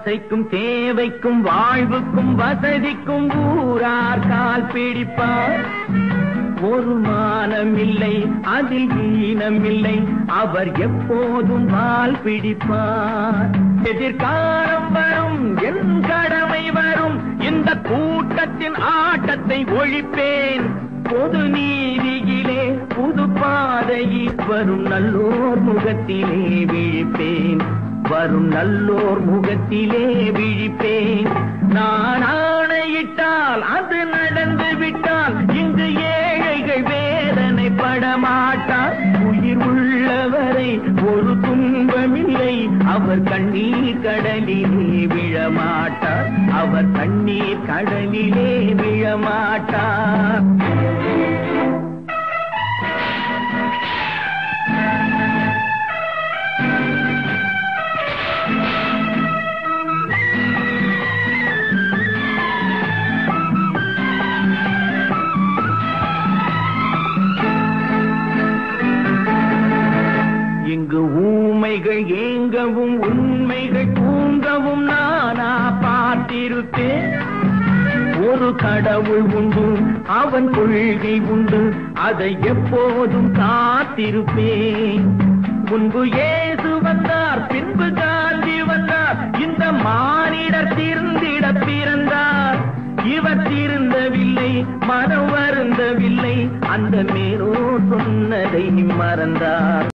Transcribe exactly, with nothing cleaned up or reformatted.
ஆசைக்கும் தேவைக்கும் வாழ்வுக்கும் வசதிக்கும் ஊரார் கால் பிடிப்பார். ஒரு மானம் இல்லை, அதில் ஈனம் இல்லை, அவர் எப்போதும் வால் பிடிப்பார். எதிர்காலம் வரும், என் கடமை வரும், இந்த கூட்டத்தின் ஆட்டத்தை ஒழிப்பேன். பொது நீதியிலே புது பாதையில் வரும் நல்லோர் முகத்திலே விழிப்பேன். வரும் நல்லோர் முகத்திலே விழிப்பேன். நான் ஆணையிட்டால் அது நடந்து விட்டால் இங்கு ஏழைகள் வேதனை படமாட்டார். உயிர் உள்ளவரை ஒரு துன்பமில்லை, அவர் கண்ணீர் கடலிலே விழமாட்டார். அவர் கண்ணீர் கடலிலே விழமாட்டார். இங்கு ஊமைகள் ஏங்கவும் உண்மைகள் தூங்கவும் நானா பார்த்திருப்பேன். ஒரு கடவுள் உண்டு, அவன் கொள்கை உண்டு, அதை எப்போதும் காத்திருப்பேன். முன்பு இயேசு வந்தார், பின்பு காந்தி வந்தார், இந்த மானிடர் திருந்திட பிறந்தார். இவர் திருந்தவில்லை, மனம் வருந்தவில்லை, அந்த மேலோ சொன்னதை மறந்தார்.